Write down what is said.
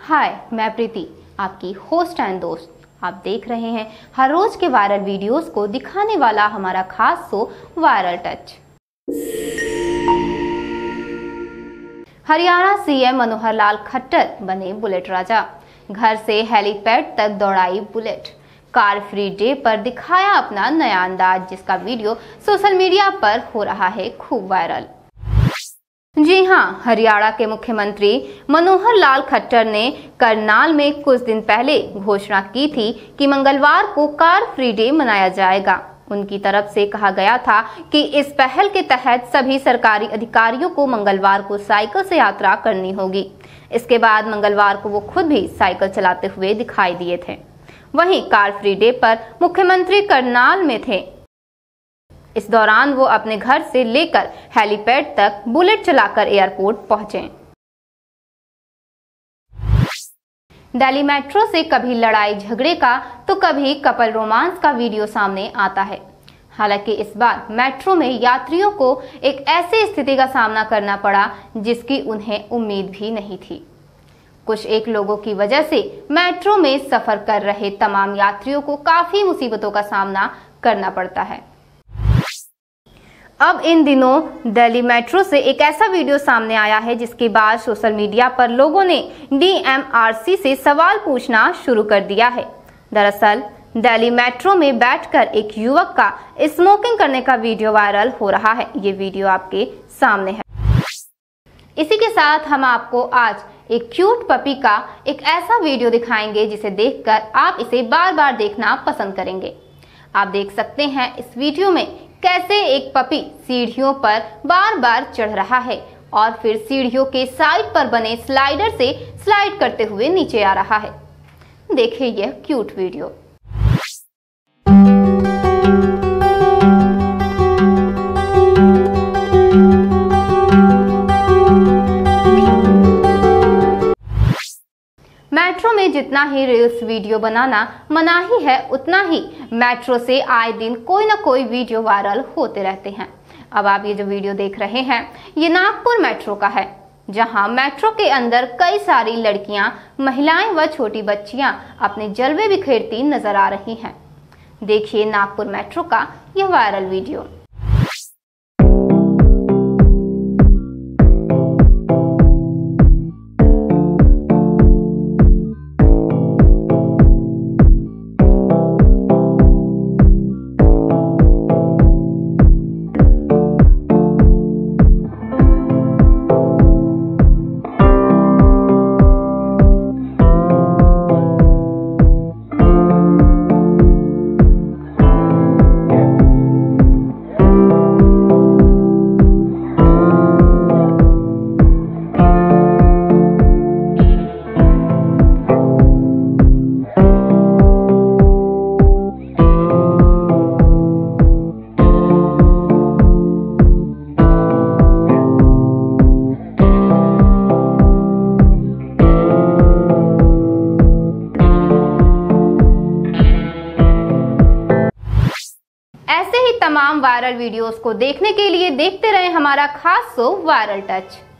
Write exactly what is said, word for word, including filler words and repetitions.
हाय, मैं प्रीति, आपकी host and दोस्त। आप देख रहे हैं हर रोज के वायरल वीडियोस को दिखाने वाला हमारा खास show viral touch. Haryana CM Manohar Lal Khattar बने बुलेट राजा। घर से हेलीपैड तक दौड़ाई बुलेट। कार फ्री डे पर दिखाया अपना नया अंदाज, जिसका वीडियो सोशल मीडिया पर हो रहा है खूब वायरल। जी हां, हरियाणा के मुख्यमंत्री मनोहर लाल खट्टर ने करनाल में कुछ दिन पहले घोषणा की थी कि मंगलवार को कार फ्री डे मनाया जाएगा। उनकी तरफ से कहा गया था कि इस पहल के तहत सभी सरकारी अधिकारियों को मंगलवार को साइकिल से यात्रा करनी होगी। इसके बाद मंगलवार को वो खुद भी साइकिल चलाते हुए दिखाई दिए थे। वहीं कार फ्री डे पर मुख्यमंत्री करनाल में थे। इस दौरान वो अपने घर से लेकर हेलीपैड तक बुलेट चलाकर एयरपोर्ट पहुंचे। दिल्ली मेट्रो से कभी लड़ाई झगड़े का तो कभी कपल रोमांस का वीडियो सामने आता है। हालांकि इस बार मेट्रो में यात्रियों को एक ऐसी स्थिति का सामना करना पड़ा जिसकी उन्हें उम्मीद भी नहीं थी। कुछ एक लोगों की वजह से मेट्रो में सफर कर रहे तमाम यात्रियों को काफी मुसीबतों का सामना करना पड़ता है। अब इन दिनों दिल्ली मेट्रो से एक ऐसा वीडियो सामने आया है जिसके बाद सोशल मीडिया पर लोगों ने डीएमआरसी से सवाल पूछना शुरू कर दिया है। दरअसल दिल्ली मेट्रो में बैठकर एक युवक का स्मोकिंग करने का वीडियो वायरल हो रहा है। ये वीडियो आपके सामने है। इसी के साथ हम आपको आज एक क्यूट पपी का एक ऐसा वीडियो दिखाएंगे जिसे देखकर आप इसे बार बार देखना पसंद करेंगे। आप देख सकते हैं इस वीडियो में कैसे एक पपी सीढ़ियों पर बार बार चढ़ रहा है और फिर सीढ़ियों के साइड पर बने स्लाइडर से स्लाइड करते हुए नीचे आ रहा है। देखिए यह क्यूट वीडियो। मेट्रो में जितना ही रील्स वीडियो बनाना मनाही है, उतना ही मेट्रो से आए दिन कोई ना कोई वीडियो वायरल होते रहते हैं। अब आप ये जो वीडियो देख रहे हैं ये नागपुर मेट्रो का है, जहां मेट्रो के अंदर कई सारी लड़कियां, महिलाएं व छोटी बच्चियां अपने जलवे बिखेरती नजर आ रही हैं। देखिए नागपुर मेट्रो का यह वायरल वीडियो। ऐसे ही तमाम वायरल वीडियोस को देखने के लिए देखते रहें हमारा खास शो वायरल टच।